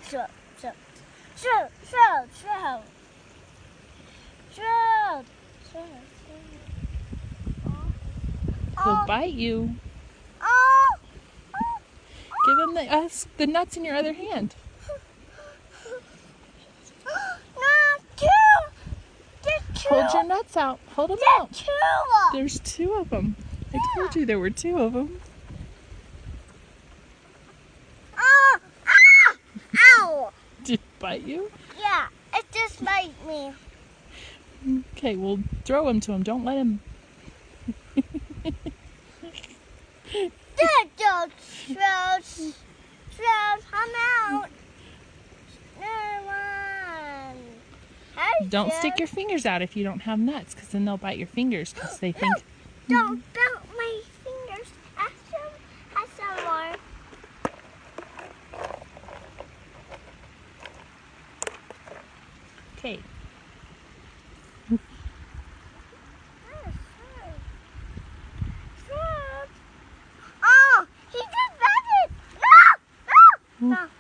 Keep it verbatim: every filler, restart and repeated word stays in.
Shrimp, shrimp, shrimp, shrimp, shrimp, shrimp, shrimp, shrimp. He'll bite you. Oh, Give him the uh, the nuts in your other hand. no, two. There's two. Hold your nuts out. Hold them There's out. two. There's two of them. I told you there were two of them. Oh, ah, ow. Did it bite you? Yeah, it just bite me. Okay, well, throw him to him. Don't let him. There, dog. Shrimps. Shrimps, I'm out. Never mind. Hey, Don't shrimp. stick your fingers out if you don't have nuts, because then they'll bite your fingers because they think. Don't bite my fingers. I some, I some more. Okay. Oh, he just bit it. No, no, no.